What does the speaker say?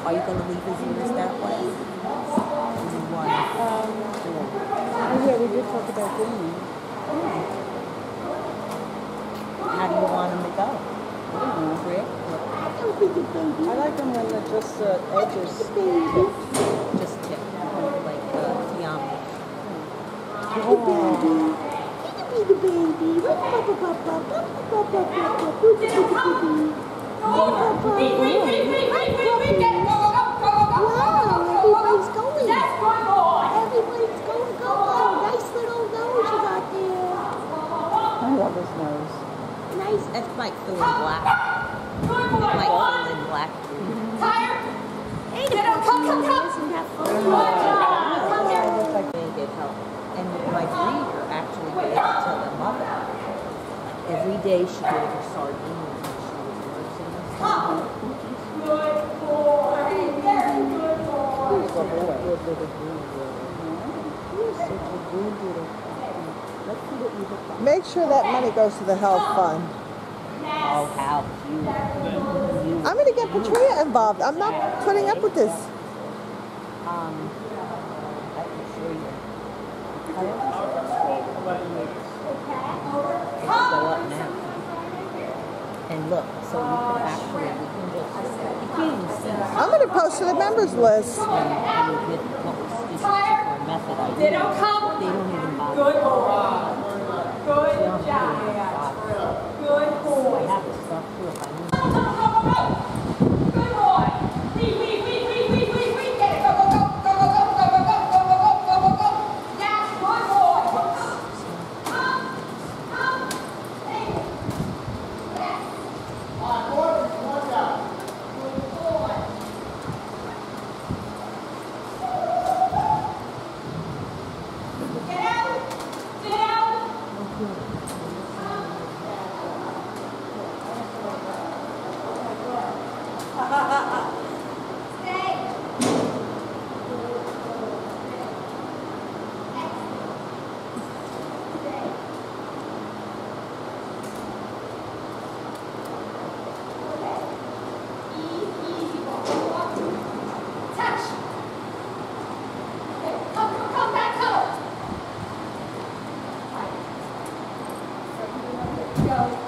Are you going to leave his ears that way? Oh yeah, we did talk about doing it. How do you want him to go? Rick? I like them when they're just edges. Just tip, like Tiamo. Everybody's going. Everybody's going. Go. Nice little nose you got there. I love his nose. Nice. It's like full in black. Like full in black. Tired? Hey, Come. isn't that fun? They get help. And my breeder actually gave it to the mother. Every day she gave her sardines and she was nursing them. Good boy. Very good boy. Good boy. Good little breeder. You're such a good little Let's see what you look like. Make sure that money goes to the health fund. Oh, how cute. I'm going to get Patria involved. I'm not putting up with this. I can show you. It's go up now. And look, so you can actually, you can just, you can't even see. I'm going to post to the members list. With what was this particular method I use. They don't come. They don't even bother. Good boy. Good job. Good I boy. have the stuff too if I need Go. Good boy. We. Get it. Go. Yes, good boy. Come. Hey. Yes. Good boy. Get out. Sit down. Stay. Easy. Touch. Okay, come back, come. Go.